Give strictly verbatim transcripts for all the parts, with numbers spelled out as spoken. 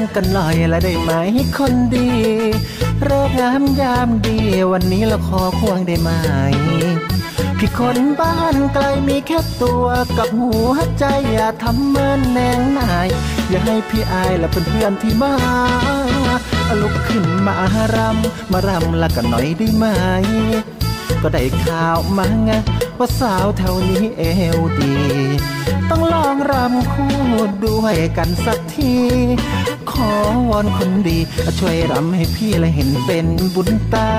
ำกันหน่อยละได้ไหมคนดีเลิกงามยามดีวันนี้เราขอควงได้ไหมพี่คนบ้านไกลมีแค่ตัวกับหัวใจอย่าทำเหมือนแนงนายอย่าให้พี่อายและเพื่อนๆที่มาลุกขึ้นมารำมารำละกันหน่อยได้ไหมก็ได้ข่าวมาไงว่าสาวแถวนี้เอวดีต้องลองรำคู่ด้วยกันสักทีขอวอนคนดีช่วยรำให้พี่และเห็นเป็นบุญตา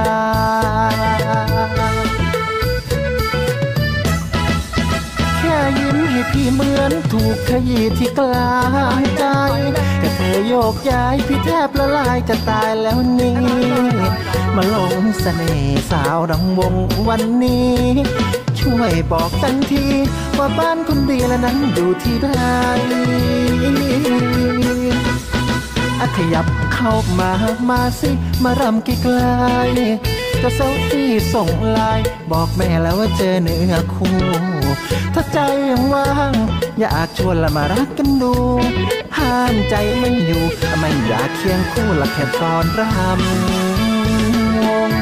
แค่ยิ้มให้พี่เหมือนถูกขยี้ที่กลางใจแค่เธอโยกย้ายพี่แทบละลายจะตายแล้วนี่มาลงเสน่ห์สาวดังวงวันนี้ช่วยบอกกันทีว่าบ้านคนดีละนั้นอยู่ที่ใดอะขยับเข้ามามาสิมารำใกล้ๆก็เซลฟี่ส่งไลน์บอกแม่แล้วว่าเจอเนื้อคู่ถ้าใจยังว่างอยากชวนละมารักกันดูห้ามใจไม่อยู่ไม่อยากเคียงคู่ละแค่ตอนรำวง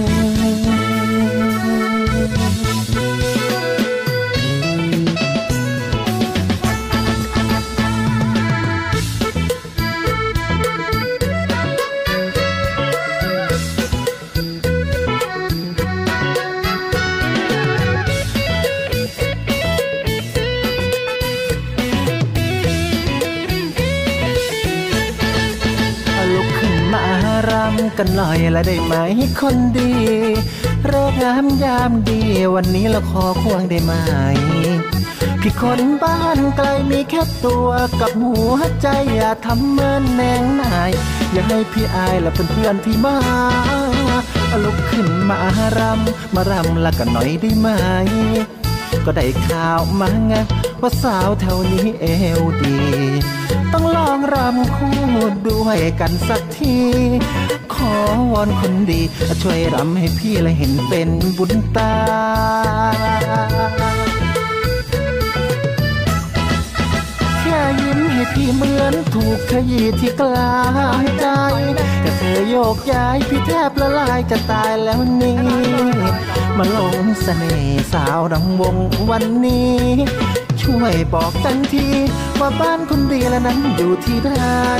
กันหน่อยละได้ไหมคนดีเลิกงามยามดีวันนี้เราขอควงได้ไหมพี่คนบ้านไกลมีแค่ตัวกับหัวใจอย่าทำเหมือนแนงนายอย่าให้พี่อายและเพื่อนๆที่มาลุกขึ้นมารำมารำละกันหน่อยได้ไหมก็ได้ข่าวมาไงว่าสาวแถวนี้เอวดีต้องลองรำคู่ด้วยกันสักทีขอวอนคนดีช่วยรำให้พี่และเห็นเป็นบุญตาแค่ยิ้มให้พี่เหมือนถูกขยี้ที่กลางใจแต่เธอโยกย้ายพี่แทบละลายจะตายแล้วนี่มาลงเสน่ห์สาวดังวงวันนี้ช่วยบอกกันทีว่าบ้านคนดีละนั้นอยู่ที่ใด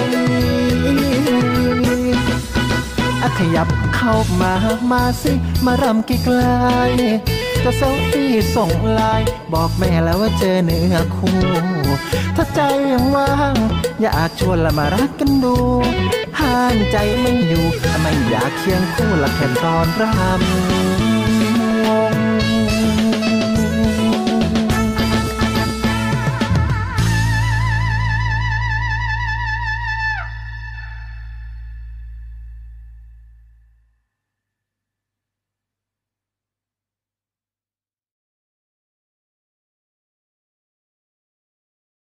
อะขยับเข้ามามาสิมารำใกล้ๆก็เซลฟี่ส่งไลน์บอกแม่แล้วว่าเจอเนื้อคู่ถ้าใจยังว่างอยากชวนละมารักกันดูห้ามใจไม่อยู่ไม่อยากเคียงคู่ละแค่ตอนรำ